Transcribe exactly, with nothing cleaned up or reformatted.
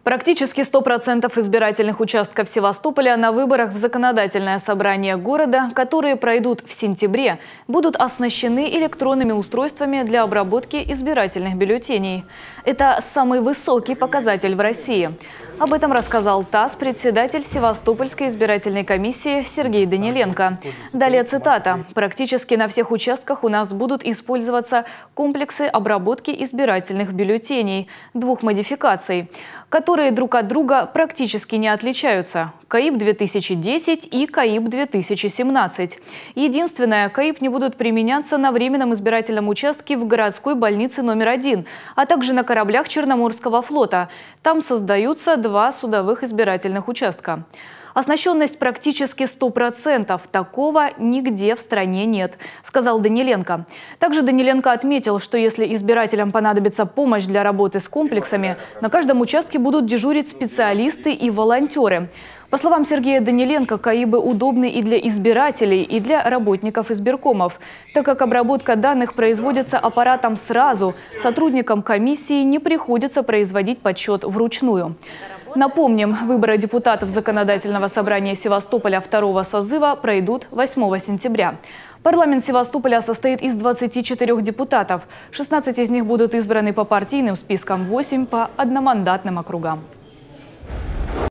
Практически сто процентов избирательных участков Севастополя на выборах в законодательное собрание города, которые пройдут в сентябре, будут оснащены электронными устройствами для обработки избирательных бюллетеней. Это самый высокий показатель в России. Об этом рассказал ТАСС председатель Севастопольской избирательной комиссии Сергей Даниленко. Далее цитата. «Практически на всех участках у нас будут использоваться комплексы обработки избирательных бюллетеней двух модификаций, которые друг от друга практически не отличаются – КАИП две тысячи десять и КАИП две тысячи семнадцать. Единственное, КАИП не будут применяться на временном избирательном участке в городской больнице номер один, а также на кораблях Черноморского флота. Там создаются два судовых избирательных участка. Оснащенность практически сто процентов. Такого нигде в стране нет», – сказал Даниленко. Также Даниленко отметил, что если избирателям понадобится помощь для работы с комплексами, на каждом участке будут дежурить специалисты и волонтеры. По словам Сергея Даниленко, КАИБы удобны и для избирателей, и для работников избиркомов, так как обработка данных производится аппаратом сразу. Сотрудникам комиссии не приходится производить подсчет вручную. Напомним, выборы депутатов Законодательного собрания Севастополя второго созыва пройдут восьмого сентября. Парламент Севастополя состоит из двадцати четырёх депутатов. шестнадцать из них будут избраны по партийным спискам, восемь – по одномандатным округам.